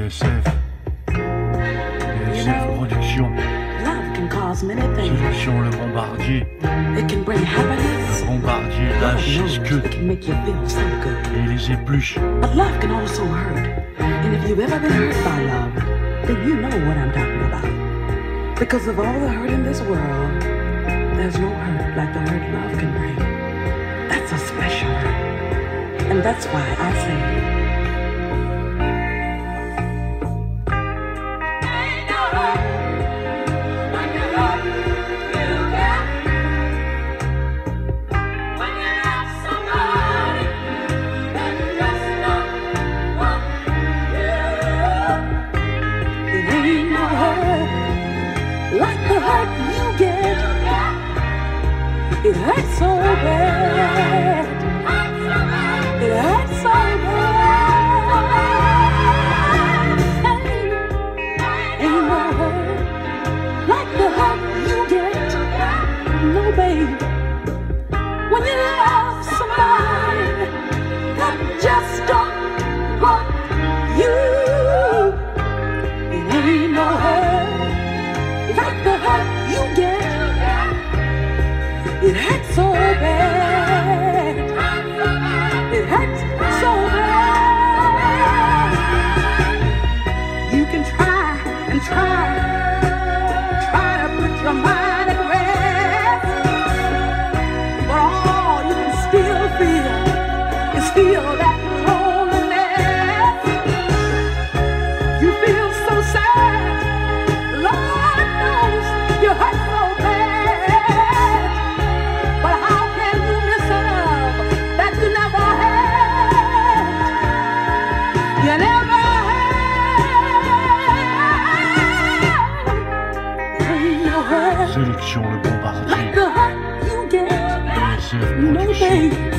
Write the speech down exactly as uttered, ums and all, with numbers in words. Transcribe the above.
S F. D S F Productions. Love can cause many things. Solution Le Bombardier. It can bring happiness. Le Bombardier lâche ce que It can make you feel so good. et les épluche. But love can also hurt. And if you've ever been hurt by love, then you know what I'm talking about. Because of all the hurt in this world, there's no hurt like the hurt love can bring. That's a special hurt. And that's why I say, it hurts so bad. It hurts so bad. Ain't no hurt like the hurt you get. No, babe. When you love somebody that just don't want you, it ain't no hurt like the hurt you get. It hurts so bad. It hurts so bad. You can try and try, try to put your mind at rest, but all you can still feel is feel that loneliness. You feel so sad. Lord knows you hurt so bad. Sélection Le Bombardier. D S F Productions.